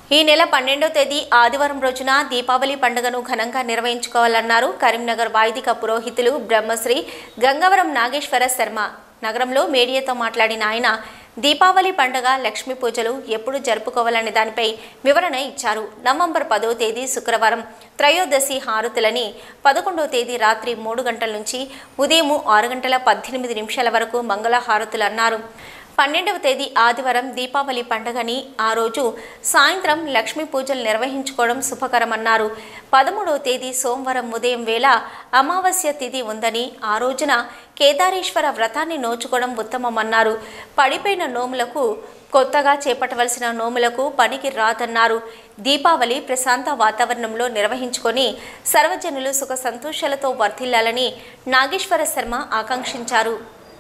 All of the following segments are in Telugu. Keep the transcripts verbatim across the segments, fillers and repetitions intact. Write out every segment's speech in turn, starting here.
ఈ నెల పన్నెండవ తేదీ ఆదివారం రోజున దీపావళి పండుగను ఘనంగా నిర్వహించుకోవాలన్నారు కరీంనగర్ వైదిక పురోహితులు బ్రహ్మశ్రీ గంగవరం నాగేశ్వర శర్మ. నగరంలో మీడియాతో మాట్లాడిన ఆయన దీపావళి పండుగ లక్ష్మీ పూజలు ఎప్పుడు జరుపుకోవాలనే దానిపై వివరణ ఇచ్చారు. నవంబర్ పదవ తేదీ శుక్రవారం త్రయోదశి హారతులని, పదకొండవ తేదీ రాత్రి మూడు గంటల నుంచి ఉదయం ఆరు గంటల పద్దెనిమిది నిమిషాల వరకు మంగళ హారతులు అన్నారు. పన్నెండవ తేదీ ఆదివారం దీపావళి పండుగని ఆ రోజు సాయంత్రం లక్ష్మీ పూజలు నిర్వహించుకోవడం శుభకరమన్నారు. పదమూడవ తేదీ సోమవారం ఉదయం వేళ అమావాస్య తిథి ఉందని ఆ రోజున కేదారేశ్వర వ్రతాన్ని నోచుకోవడం ఉత్తమమన్నారు. పడిపోయిన నోములకు, కొత్తగా చేపట్టవలసిన నోములకు పనికి రాదన్నారు. దీపావళి ప్రశాంత వాతావరణంలో నిర్వహించుకొని సర్వజనులు సుఖ సంతోషాలతో వర్ధిల్లాలని నాగేశ్వర శర్మ ఆకాంక్షించారు.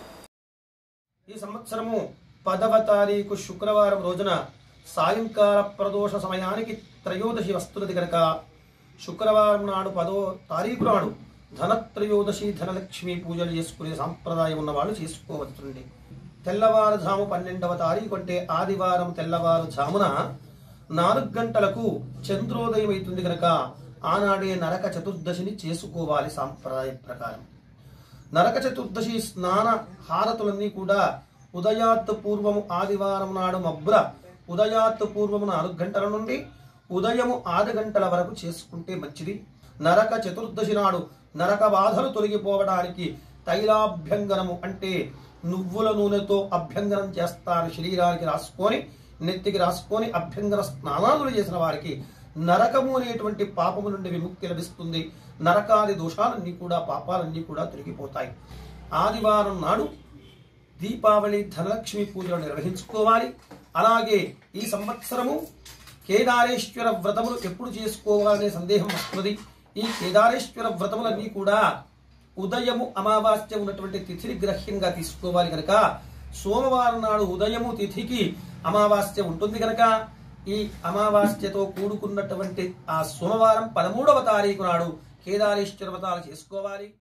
ఈ సంవత్సరము పదవ తారీఖు శుక్రవారం రోజున సాయంకాల ప్రదోష సమయానికి త్రయోదశి వస్తున్నది కనుక శుక్రవారం నాడు పదో తారీఖు నాడు ధనత్రయోదశి ధనలక్ష్మి పూజలు చేసుకునే సాంప్రదాయం ఉన్న వాళ్ళు చేసుకోవచ్చుండి. తెల్లవారుజాము పన్నెండవ తారీఖు అంటే ఆదివారం తెల్లవారుజామున నాలుగు గంటలకు చంద్రోదయం అవుతుంది కనుక ఆనాడే నరక చతుర్దశిని చేసుకోవాలి. సాంప్రదాయ ప్రకారం నరక చతుర్దశి స్నాన హారతులన్నీ కూడా ఉదయాత్ పూర్వము ఆదివారం నాడు మబ్బుల ఉదయాత్ పూర్వము నాలుగు గంటల నుండి ఉదయము ఆరు గంటల వరకు చేసుకుంటే మంచిది. నరక చతుర్దశి నాడు నరక బాధలు తొలగిపోవడానికి తైలాభ్యంగనము అంటే నువ్వుల నూనెతో అభ్యంగనం చేస్తారు. శరీరానికి రాసుకొని నెత్తికి రాసుకొని అభ్యంగన స్నానాదులు చేసిన వారికి నరకము అనేటువంటి పాపము నుండి విముక్తి లభిస్తుంది. నరకాది దోషాలన్నీ కూడా, పాపాలన్నీ కూడా తొలగిపోతాయి. ఆదివారం నాడు దీపావళి ధనలక్ష్మి పూజలు నిర్వహించుకోవాలి. అలాగే ఈ సంవత్సరము కేదారేశ్వర వ్రతములు ఎప్పుడు చేసుకోవాలనే సందేహం వస్తున్నది. ఈ కేదారేశ్వర వ్రతములన్నీ కూడా ఉదయము అమావాస్య ఉన్నటువంటి తిథిని గ్రహ్యంగా తీసుకోవాలి కనుక సోమవారం నాడు ఉదయము తిథికి అమావాస్య ఉంటుంది కనుక ఈ అమావాస్యతో కూడుకున్నటువంటి ఆ సోమవారం పదమూడవ తారీఖు నాడు కేదారేశ్వర వ్రతాలు చేసుకోవాలి.